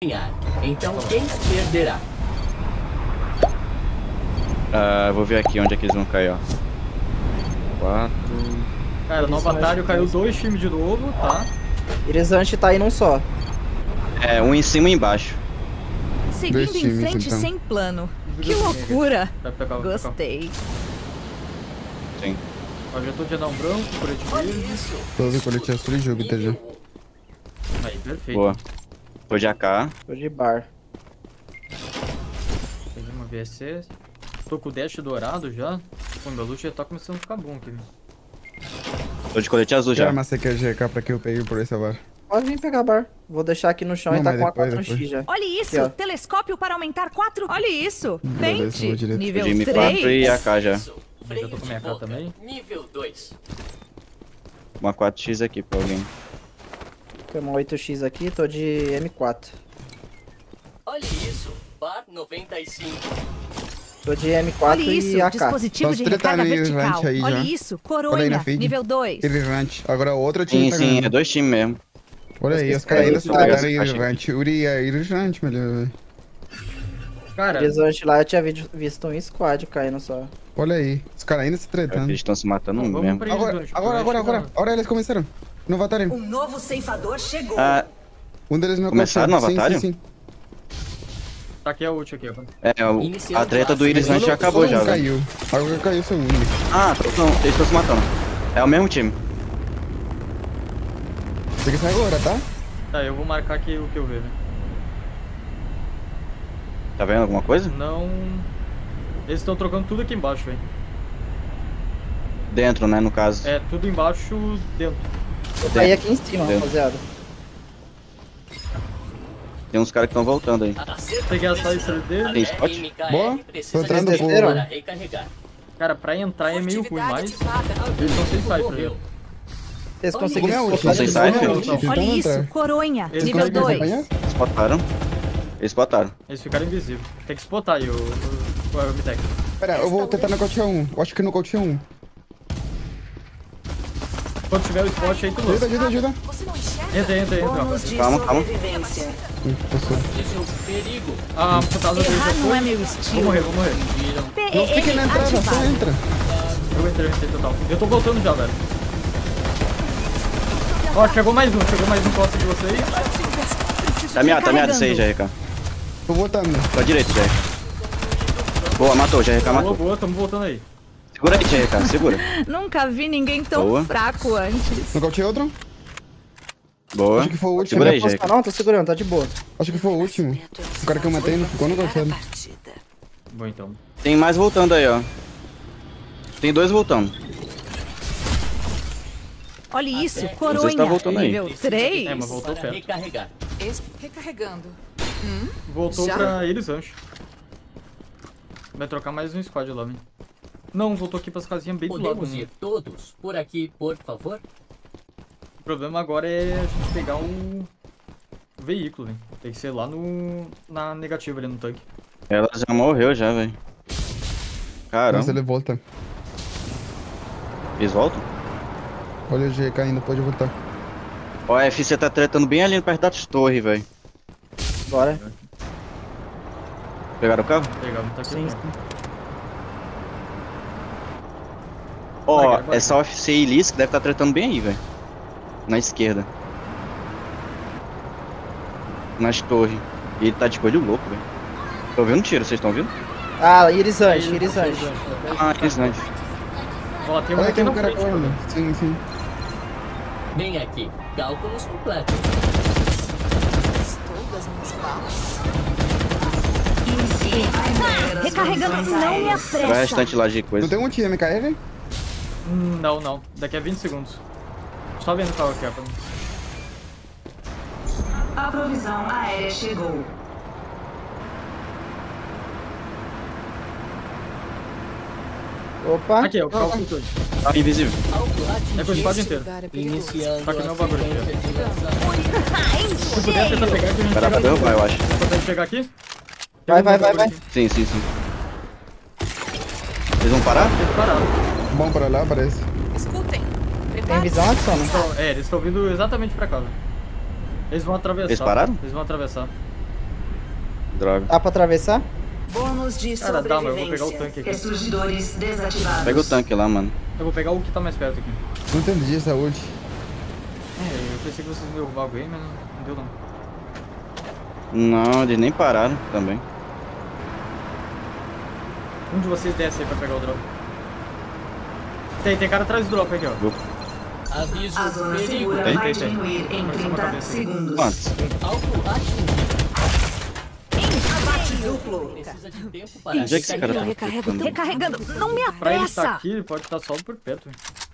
ganhar. Então quem perderá? Vou ver aqui onde é que eles vão cair, ó. 4. Cara, no Avatário caiu 2 times de novo, tá? Irizante tá aí num só. Um em cima e embaixo. Seguindo Dois em times, frente então. sem plano. Que loucura! Vai pra cá, vai pra cá. Gostei. Sim. Ó, já tô de anão branco, colete verde. Todo colete azul e jogo, tá já. Aí, perfeito. Boa. Tô de AK. Tô de bar. Peguei uma VSC. Tô com o dash dourado já. Pô, meu loot já tá começando a ficar bom aqui. Tô de colete azul Já já. arma você quer GK pra que eu pegue por esse bar? Pode vir pegar bar. Vou deixar aqui no chão Não, e tá mas com a depois, 4 no X já. Olha isso! Aqui, ó. Telescópio para aumentar 4. Olha isso! Beleza, Pente! vou direto. Nível De M4 3. e AK já. Já tô com minha AK também. Nível 2. Uma 4x aqui pra alguém. Tem uma 8X aqui, tô de M4. Olha isso. Bar 95. Tô de M4 Olha isso! e AK. Dispositivo Nós de tretaram recarga aí, vertical. Vante, aí Olha já. isso! Olha aí Coronha! na feed. Nível 2. Irrelevante. Agora outro time Sim, tá sim, ganhando. é 2 times mesmo. Olha aí, Vocês os caras ainda querem se pegar pegaram essa caixa irrelevante. Uri é irrelevante, melhor, velho. Cara, Irizante lá eu tinha visto um squad caindo só. Olha aí, os caras ainda se tretando. Eles estão se matando vamos mesmo. pra eles, Agora, Vante, agora, porque agora, vai agora. Agora eles começaram. No Avatário. Um novo ceifador chegou. Um deles não Começaram no Avatário? Sim, sim. Tá aqui a ult aqui, ó. A treta do Iris já acabou Só já, um velho. caiu. Agora caiu o segundo. Eles estão se matando. É o mesmo time. Tem que sair agora, tá? Tá, eu vou marcar aqui o que eu vejo. Tá vendo alguma coisa? Não... Eles estão trocando tudo aqui embaixo, velho. Dentro, né, no caso. É, tudo embaixo, dentro. Eu caí aqui em cima, Dentro. rapaziada. Tem uns caras que estão voltando aí. Peguei a slicer dele. Tem spot? Boa. Tô entrando Vocês por... desceram? Para recarregar. Cara, pra entrar é meio ruim, mas... ativada. Eles estão sem cypher aí. Vocês Como é conseguiram o colocar Vocês de saem, novo? filho? Tentando Olha isso! entrar. Coronha! Eles Nível Conseguem 2. acompanhar? Spotaram. Eles spotaram. Eles ficaram invisíveis. Tem que spotar aí o Armitec. Pera, eu vou tentar nocautear um. Eu acho que nocauteia um. Quando tiver o spot aí, tu Ajuda, lança. ajuda, ajuda. Você não enxerga? Entra. Bônus de Calma, calma. sobrevivência. Passou. Perigo. A putada dele já Errar não é foi. meu Vou estilo. morrer, vou morrer. Não fique na entrada, só ativado. entra. Eu entrei total. Eu tô voltando já, velho. Ó, chegou mais um costa de vocês. Tá meado, isso aí, JRK. Tô voltando. Pra direita, JRK. Boa, matou, JRK Boa, matou. boa, tamo voltando aí. Segura aí, JRK, segura. Nunca vi ninguém tão Boa. fraco antes. Nocauteei outro? Boa. Acho que foi o último. Segura aí, Posso JRK. não? Tô segurando, tá de boa. Acho que foi o último. O cara que eu matei não ficou nocauteado. Bom, então. Tem mais voltando aí, ó. Tem 2 voltando. Olha isso! Não sei se Coronha! tá voltando aí. Nível 3. É, mas voltou Para perto. recarregar. Recarregando. Voltou Já? pra eles, anjo. Vai trocar mais um squad lá, né? Não, voltou aqui pras casinhas bem do lado. Podemos Né? ir todos por aqui, por favor? O problema agora é a gente pegar o veículo, né? Tem que ser lá na negativa ali no tanque. Ela já morreu já, velho. Nossa, Caramba. ele volta. Eles voltam? Olha o G caindo, pode voltar. Ó, a FC tá tretando bem ali perto das torres, velho. Bora. Pegaram o carro? Pegamos, tá aqui. Sim, ó. sim. Ó, Vai. essa UFC Ilis que deve estar tretando bem aí, velho. Na esquerda. Nas torres. E ele tá de coelho louco, velho. Tô ouvindo tiro, vocês estão ouvindo? Ah, Irizante, Irizante. Ah, que snipe. Ó, tem um Olha aqui aqui na o cara frente, correndo. mano. Sim, sim. Bem aqui. Cálculos completos. Estou das minhas balas. Recarregando, não me Vai o apressa. restante lá de Não coisa. tem um time MKR? Não. Daqui a 20 segundos. Só vendo o carro aqui, ó. A provisão aérea chegou. Opa. Aqui, ó, o carro flutuante. Tá invisível. É com o squad inteiro. Iniciando Tá aqui a meu bagulho aqui, sequência de lançamento. Se puder tentar pegar aqui, a gente Caraca, pega. derrubar, eu acho. Consegue pegar aqui? Vai, Pega o vai, bagulho vai, aqui. Sim. Eles vão parar? Eles pararam. Bom pra lá, parece. Escutem. Tem Prepare-se. visão, Adson? Então, eles estão vindo exatamente pra cá. Velho. Eles vão atravessar. Eles pararam? Eles vão atravessar. Droga. Dá pra atravessar? Bônus de Cara, dá, mas eu vou pegar o sobrevivência. tanque aqui. Ressurgidores desativados. Pega o tanque lá, mano. Eu vou pegar o que tá mais perto aqui. Não entendi essa ult. Eu pensei que vocês iam derrubar alguém, mas não deu não. Não, eles nem pararam também. Um de vocês desce aí pra pegar o drop. Tem cara atrás do drop aqui, ó. Aviso A zona perigo. segura Tem, vai tem, tem. diminuir em Mais uma 30 cabeça aqui. segundos. Quantos? Alvo atingido. Abate duplo. Precisa de tempo para Onde é que esse cara tá? Recarrego. Recarregando. Não me Pra ele estar apressa. aqui, ele pode estar só por perto.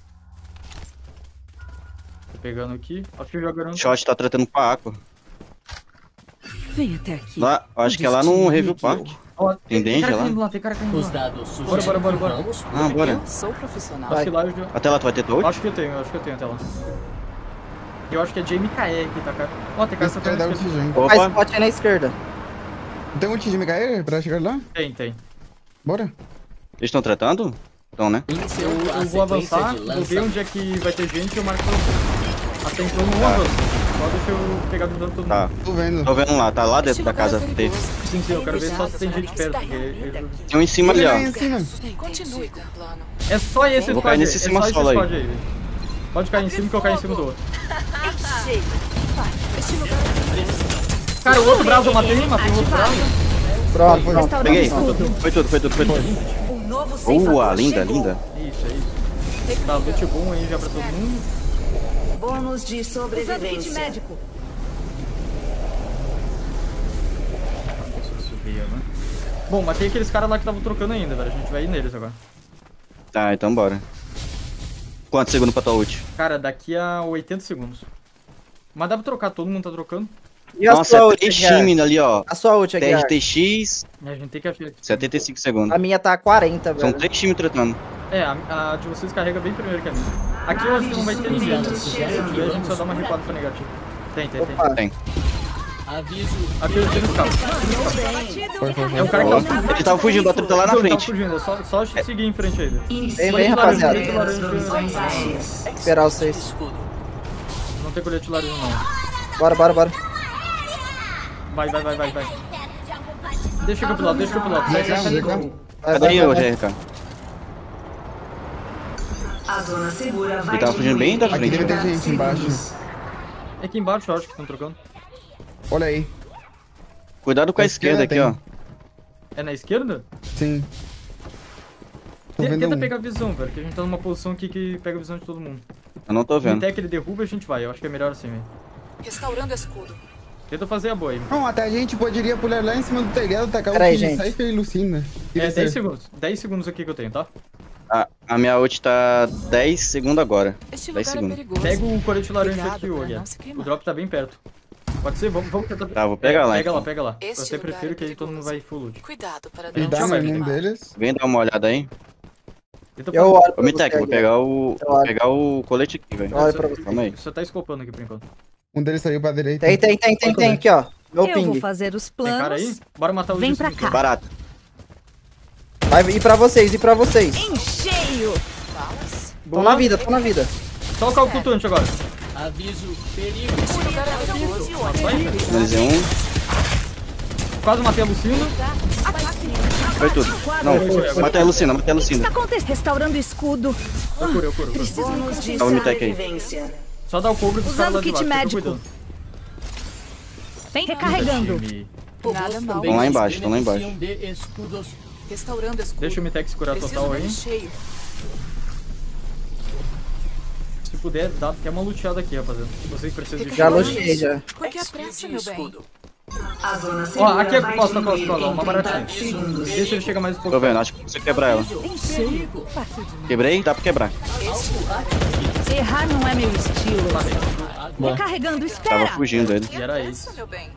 Tô pegando aqui. Acho que jogando. O Shot tá tratando com a Aqua. Vem até aqui. Lá, acho que é lá no Review Park. Ó, Tem tem cara danger lá? caindo lá, tem cara caindo Os lá. dados Bora, sugerem bora, que bora. vamos Ah, bora. Eu sou profissional. Acho que lá eu já... Até lá tu vai ter tua ult? Acho que eu tenho até lá. Eu acho que é JMKE aqui, tá, cara? Ó, tem cara Esse cara tocando dá na ult esquerda. junto. Faz Opa, spot aí na esquerda. Tem ult de Mikael pra chegar lá? Tem. Bora. eles estão tratando? Então, né? iniciando a Eu vou sequência avançar, de vou ver lançamento. onde é que vai ter gente e eu marco pra você. Até então não avanço. Só deixa eu pegar do dano todo Tá. mundo. Tô vendo. Tô vendo lá, tá lá dentro da casa dele. Sim, eu quero ver só se tem gente perto. Porque Tem um em cima ali, ó. Aí em cima. Continue com o plano. é só esse Eu vou squad cair aí, nesse é cima só esse solo aí. squad aí. Pode cair em cima que eu caio em cima do outro. Cara, o outro braço eu matei o outro braço. Pronto, pronto. Restaurando Peguei. escudo. Foi tudo. Um novo ceifador Boa, linda, chegou. linda. Isso. Tá, loot bom aí já pra todo mundo. Bônus de Usando kit sobrevivência. médico. Bom, matei aqueles caras lá que estavam trocando ainda, velho. A gente vai ir neles agora. Tá, então bora. Quantos segundos pra tua ult? Cara, daqui a 80 segundos. Mas dá pra trocar, todo mundo tá trocando. E a Nossa, sua é ult, 3 Guiar? time ali, ó. A sua ult aqui, 10 Guiar? TX, A gente tem que achar. 75 segundos. A minha tá 40, São velho. 3 times tratando. É, a de vocês carrega bem primeiro que a minha. Aqui eu acho que não vai ter ninguém. Se tiver, a gente só dá uma recuada pra negativo. Tem. Opa. Tem. Aviso Aqui eu tenho os carros. Foi. É o cara que Ó, tá ele tava fugindo, a treta lá na Não, ele tá frente. fugindo, é só seguir em frente aí. Vem, vem, rapaziada. Colete laranja, Provisões aéreas. Esperar vocês. escudo. não tem colete laranja não. Bora. Vai. Deixa eu pro lado. Já calma. Vai, Cadê aí, ô vai. GRK? A zona segura vai Ele tava fugindo bem da diminuir em frente. Aqui deve ter 30 gente embaixo. segundos. É aqui embaixo, eu acho que estão trocando. Olha aí. Cuidado com a A esquerda aqui, esquerda ó. É na esquerda? Sim. Tô vendo Tenta um. pegar a visão, velho, que a gente tá numa posição aqui que pega a visão de todo mundo. Eu não tô vendo. Até que ele derruba, a gente vai. Eu acho que é melhor assim, velho. Restaurando escudo. Tenta fazer a boa aí. Não, até a gente poderia pular lá em cima do telhado, tacar Pera aí, o gente. sai e Lucina. É 10 segundos. 10 segundos aqui que eu tenho, tá? A minha ult tá 10 segundos agora. Este 10 lugar é segundos. perigoso. Pega o colete laranja Cuidado aqui, pra Olha. não se queimar. O drop tá bem perto. Pode ser? Vamos tentar. Tá, vou pegar lá, Pega então. pega lá. Eu Este até lugar prefiro é que aí todo mundo perigoso. vai full loot. Cuidado para Eles não dá se no vai. nenhum queimar. deles. Vem dar uma olhada aí. Tenta Eu fazer- olho Ô, pra Mitec, você, vou Guiar. pegar o. Eu olho. Pegar o colete aqui, velho. Olha pra você. Calma aí. Você tá escopando aqui por enquanto. Um deles saiu pra direita. Tem. Aqui, ó. Meu Eu vou ping. fazer os Tem cara aí? planos. Bora matar o Vem Justin, pra então. cá. Barato. Vai ir pra vocês. Em cheio. Balas. Tô na vida. Só o carro flutuante agora. Aviso perigo. Este lugar é perigoso. Finalizei um. Quase matei a Lucina. Foi tudo. Não, matei a Lucina. O que está acontecendo? Restaurando escudo. Eu curo. Bônus de Dá um mitec aí. sobrevivência. Só dá o cover dos caras Usando lá de kit baixo. fica médico. cuidando. Vem recarregando. Time. Nada mal. Vão lá embaixo, vão lá embaixo. Beneficiam de escudos. Restaurando escudo. Deixa o Mitex curar Preciso total dele aí. cheio. Se puder, dá até uma luteada aqui, rapaziada. Vocês precisam de Já cura. luteei, já. Por que a pressa, meu bem? A zona Ó, segura aqui é vai costa, diminuir ó, uma em 30 baratinha. segundos. Deixa ele chegar mais um pouco. Tô vendo, acho que você quebrar ela. Em cheio. Fácil demais. Quebrei? Dá pra quebrar. Errar não é meu estilo. Recarregando, espera. Tava fugindo ele. E era Pressa, isso. meu bem.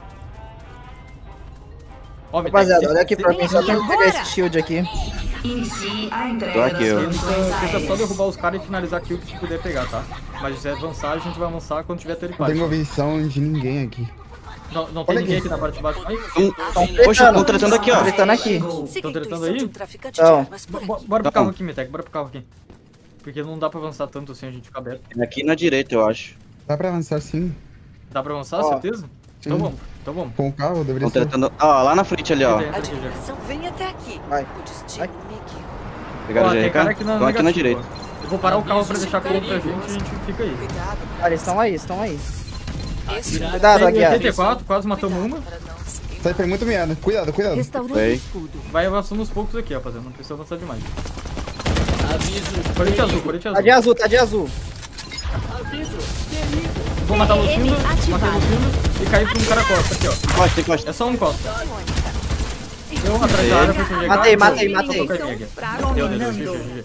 Ó, Mitex, Rapaziada, olha aqui pra mim. Só tem que pegar Agora. esse shield aqui. Inicie a Tô entrega aqui, das ó. provisões Tenta só aéreas. derrubar os caras e finalizar aqui o que puder pegar, tá? Mas se avançar, a gente vai avançar quando tiver Não telepate. tenho visão de ninguém aqui. Não tem Olha ninguém aqui. aqui na parte de baixo. Ai, Poxa, estão tratando aqui, ó. Tretando aqui. Estão tretando aí? Não. Bora pro Tá carro bom. aqui, Mitex, bora pro carro aqui. Porque não dá pra avançar tanto assim, a gente fica aberto. Aqui na direita, eu acho. Dá pra avançar sim. Dá pra avançar, Ó. certeza? Então vamos, então vamos. Com o carro, deveria Estão ser. tentando. Ó, lá na frente ali, ó. Entra aqui, já. Admiração vem até aqui. Vai. O destino Vai. me guiou. Pegaram Ó, o tem cara GRK? aqui na Estão aqui na negativa, direita. ó. Eu vou parar o carro pra deixar cor pra gente e a gente fica aí. Cuidado. Ah, eles estão aí, estão aí. Esse Cuidado, Tem Aguiar. 84, quase matamos uma. para não se queimar. Isso aí foi muito meado. Cuidado, cuidado. Restaurando Foi. o escudo. Vai avançando uns poucos aqui, rapaziada. Não precisa avançar demais. Aviso. Colete azul, Perigo. colete Tá azul. de azul, tá de azul. Aviso. Perigo. Vou matar o Lucindo, matei ativado. o Lucindo e cair pra um cara costa aqui, ó. Costa, tem costa. É só um costa. Deu atrás da área, foi pro GK. Matei, matei, Deu. matei. Só tocar aqui, aqui. Deu, Dominando. GG.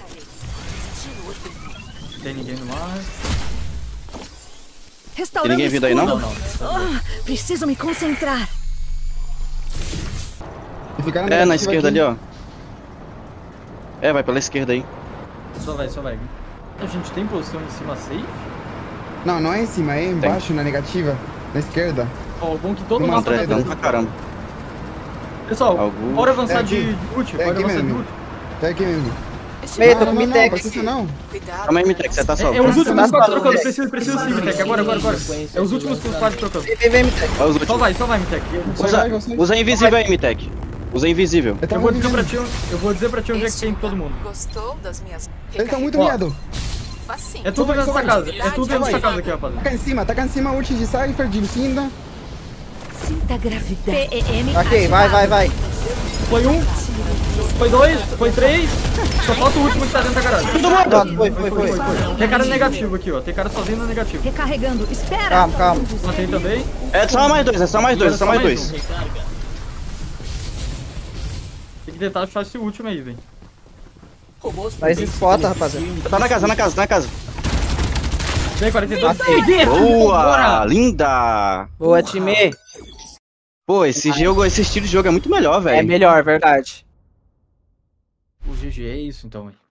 Tem ninguém no mar. Restaurando Tem ninguém vindo aí, escudo. não? Não. Ah, preciso me concentrar. E ficar É, na negativa esquerda aqui. ali, ó. É, vai pela esquerda aí. Só vai, só vai. A gente tem posição em cima safe? Não, não é em cima, é embaixo, na negativa. Na esquerda. Ó, o bom que todo Não, mundo Estão André, tretando pra caramba. Pessoal, Alguns- bora avançar É aqui. de ult, É bora aqui avançar de mesmo. ult. Tá aqui mesmo. Meio, tô Não, com não, não, Mitec precisa aqui. não. Cuidado. Calma aí, Mitex, você tá salvo. É os últimos Nossa, quatro nossa, trocando, nossa. precisa sim, Mitec, agora. É os últimos quatro trocando. Vem, Mitec. Olha os últimos. Só vai, Mitec. Usa invisível aí, Mitex. Usa invisível. Ele tá Eu vou muito dizer pra meado. ti, eu vou dizer pra ti onde é que tem todo mundo. Gostou das minhas Ele tá muito Ó. meado. facinho. É tudo Só vai, nessa só vai. casa, é tudo dentro dessa casa aqui, rapaziada. Taca em cima, ult de Cypher, de Lucinda. Sinta a gravidade. PEM Ok, vai. Foi um, foi dois, foi três, só falta o último que tá dentro da garagem. Pronto, foi. Tem cara negativo aqui, ó, tem cara sozinho no negativo. Recarregando. Espera. Calma. Matei também. É só mais dois, é só mais dois, é só mais dois. Recarga. Tem que tentar achar esse último aí, velho. Robôs Mas também spota, se rapaziada. beneficiam Tá na casa. Vem, 42. Matei. Peguei, Boa, bora! linda. Boa, time. Pô, esse jogo, esse estilo de jogo é muito melhor, É velho. melhor, verdade. O GG é isso então, velho.